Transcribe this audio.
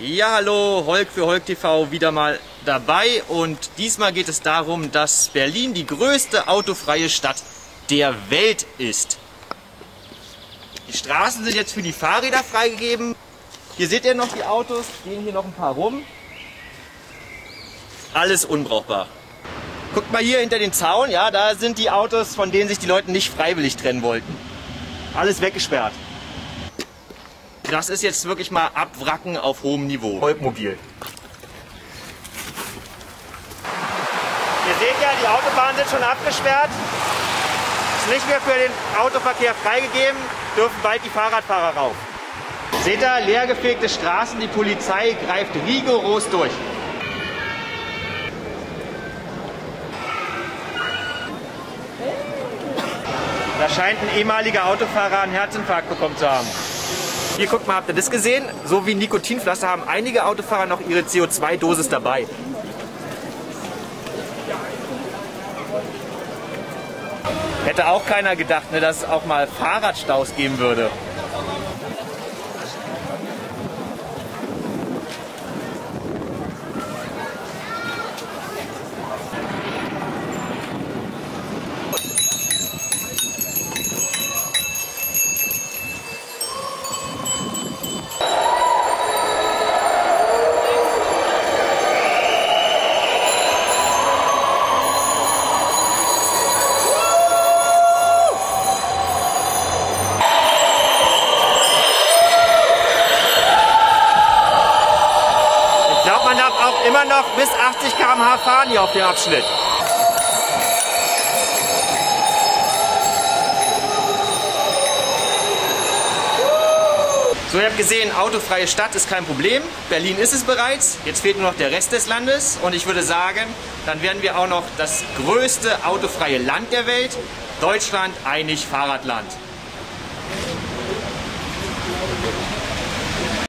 Ja, hallo, Holk für Holk TV wieder mal dabei und diesmal geht es darum, dass Berlin die größte autofreie Stadt der Welt ist. Die Straßen sind jetzt für die Fahrräder freigegeben. Hier seht ihr noch die Autos, gehen hier noch ein paar rum. Alles unbrauchbar. Guckt mal hier hinter den Zaun, ja, da sind die Autos, von denen sich die Leute nicht freiwillig trennen wollten. Alles weggesperrt. Das ist jetzt wirklich mal Abwracken auf hohem Niveau. Holkmobil. Ihr seht ja, die Autobahnen sind schon abgesperrt. Ist nicht mehr für den Autoverkehr freigegeben, dürfen bald die Fahrradfahrer rauf. Seht ihr, leergefegte Straßen, die Polizei greift rigoros durch. Da scheint ein ehemaliger Autofahrer einen Herzinfarkt bekommen zu haben. Hier, guckt mal, habt ihr das gesehen? So wie Nikotinpflaster haben einige Autofahrer noch ihre CO2-Dosis dabei. Hätte auch keiner gedacht, ne, dass es auch mal Fahrradstaus geben würde. Man darf auch immer noch bis 80 km/h fahren hier auf dem Abschnitt. So, ihr habt gesehen, autofreie Stadt ist kein Problem. Berlin ist es bereits. Jetzt fehlt nur noch der Rest des Landes. Und ich würde sagen, dann werden wir auch noch das größte autofreie Land der Welt, Deutschland, einig Fahrradland.